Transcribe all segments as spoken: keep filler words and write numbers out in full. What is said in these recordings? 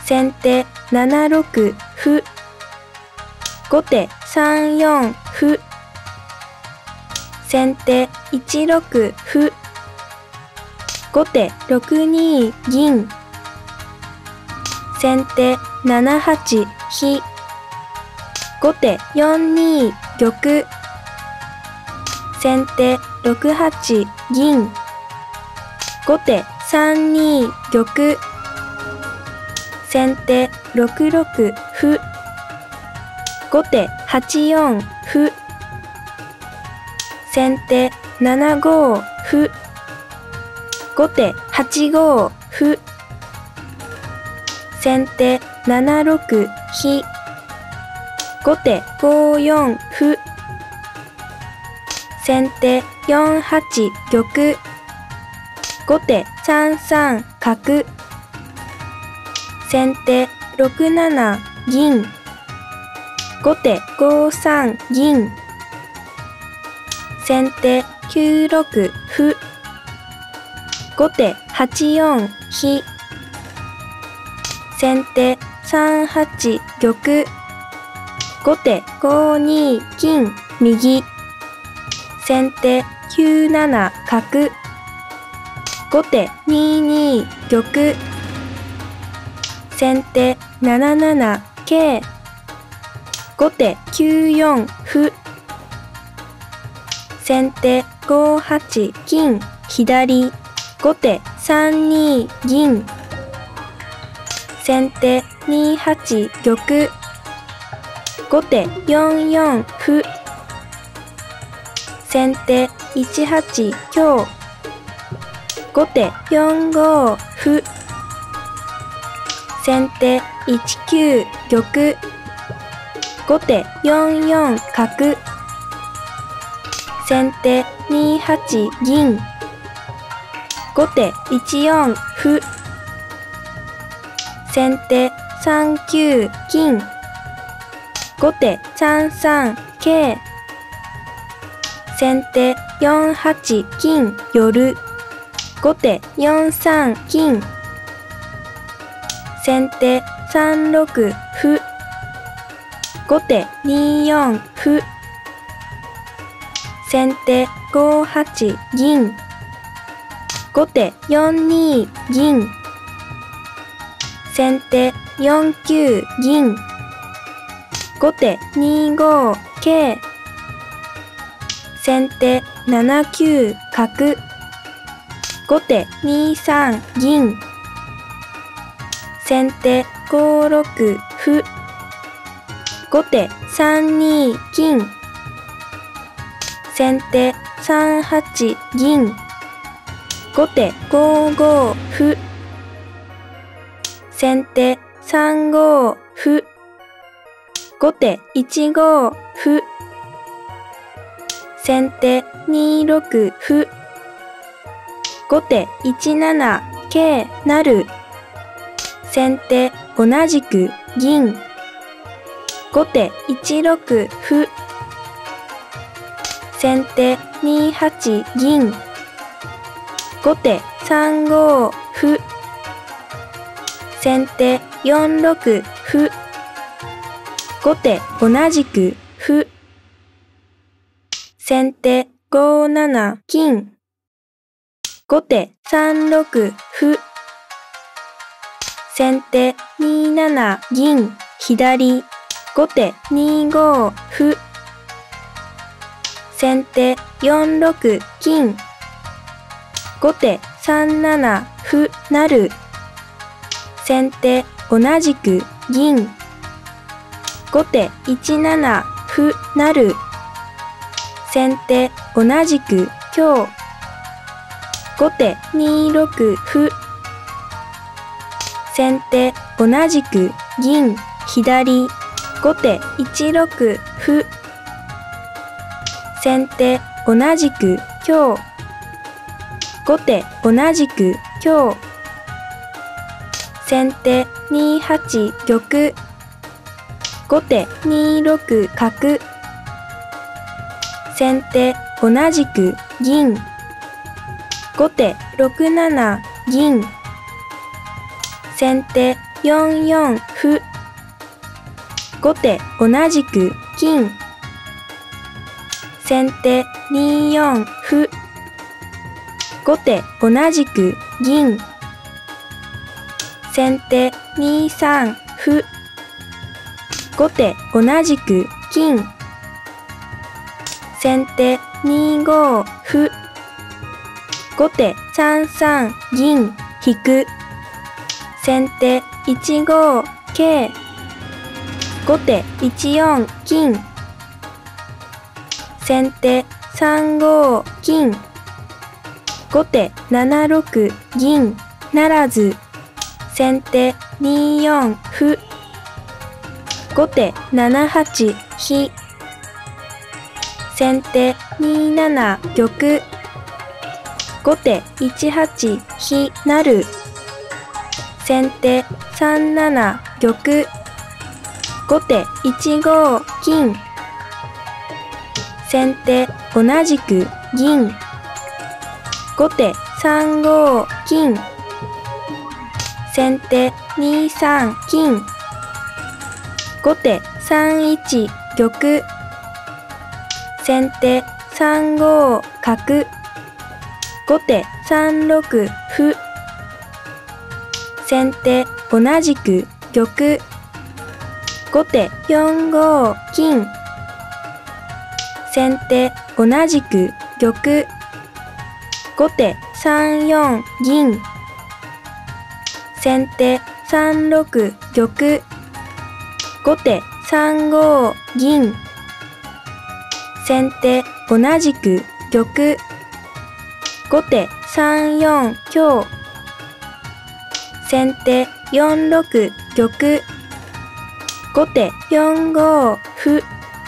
先手ななろく歩。後手さんよん歩。先手いちろく歩。後手ろくに銀。先手ななはち飛。後手よんに玉。先手ろくはち銀。後手さんに玉。先手ろくろく歩。後手はちよん歩。先手ななご歩。後手はちご歩。先手ななろく飛。後手ごよん歩。先手よんはち玉。後手さんさん角。先手ろくなな銀。後手ごさん銀。先手きゅうろく歩。後手はちよん飛。先手さんはち玉。後手ごに金右。先手きゅうなな角。後手にに玉。先手なななな桂。後手きゅうよん歩。先手ごはち金左。後手さんに銀。先手にはち玉。後手よんよん歩。先手いちはち香。後手よんご歩。先手いちきゅう玉。後手よんよん角。先手にはち銀。後手いちよん歩。先手さんきゅう金。後手さんさん桂。先手よんはち金寄。後手よんさん金。先手さんろく歩。後手によん歩。先手ごはち銀。後手よんに銀。先手よんきゅう銀。後手にご桂。先手ななきゅう角。後手にさん銀。先手ごろく歩。後手さんに金。先手さんはち銀。後手ごご歩。先手さんご歩。後手いちご歩。先手にろく歩。後手いちなな桂成。先手同じく銀。後手いちろく歩。先手にはち銀。後手さんご歩。先手よんろく歩。後手同じく歩。先手ごなな金。後手さんろく歩。先手になな銀左。後手にご歩。先手よんろく金。後手さんなな歩成。先手同じく銀。後手いちなな歩成。先手同じく香。後手にろく歩。先手同じく銀左。後手いちろく歩。先手同じく香。後手同じく香。先手にはち玉。後手にろく角。先手同じく銀。後手ろくなな銀。先手よんよん歩。後手同じく金。先手によん歩。後手同じく銀。先手にさん歩。後手同じく金。先手にご歩。後手さんさん銀引く。先手いちご桂。後手いちよん金。先手さんご金。後手ななろく銀ならず。先手によん歩。後手ななはち飛。先手になな玉。後手いちはち飛成。先手さんなな玉。後手いちご金。先手同じく銀。後手さんご金。先手にさん金。後手さんいち玉。先手さんご角。後手さんろく歩。先手同じく玉。後手よんご金。先手同じく玉。後手さんよん銀。先手さんろく玉。後手さんご銀。先手同じく玉。後手さんよん香。先手よんろく玉。後手よんご歩。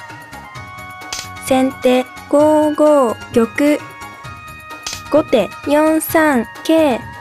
先手ごご玉。後手よんさん桂。